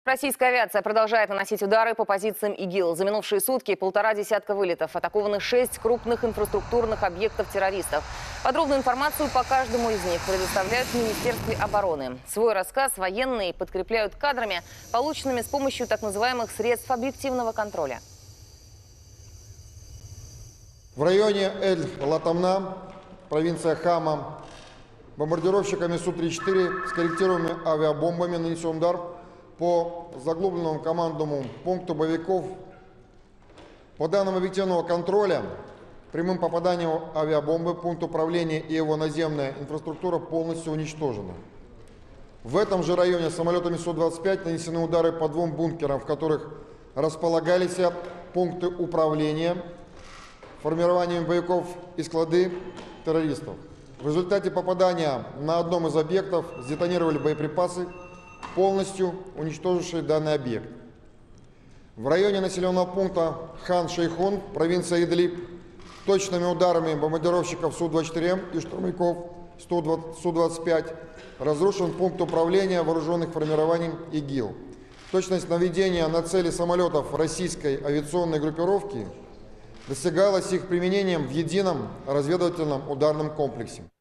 Российская авиация продолжает наносить удары по позициям ИГИЛ. За минувшие сутки 1,5 десятка вылетов. Атакованы 6 крупных инфраструктурных объектов террористов. Подробную информацию по каждому из них предоставляют в Министерстве обороны. Свой рассказ военные подкрепляют кадрами, полученными с помощью так называемых средств объективного контроля. В районе Эль-Латамна, провинция Хама, бомбардировщиками Су-34 с корректируемыми авиабомбами нанесен удар по заглубленному командному пункту боевиков. По данным объективного контроля, прямым попаданием авиабомбы пункт управления и его наземная инфраструктура полностью уничтожены. В этом же районе самолетами Су-25 нанесены удары по 2 бункерам, в которых располагались пункты управления формированием боевиков и склады террористов. В результате попадания на одном из объектов сдетонировали боеприпасы, полностью уничтожившие данный объект. В районе населенного пункта Хан-Шейхун, провинция Идлиб, точными ударами бомбардировщиков Су-24М и штурмовиков Су-25 разрушен пункт управления вооруженных формирований ИГИЛ. Точность наведения на цели самолетов российской авиационной группировки достигалась их применением в едином разведывательном ударном комплексе.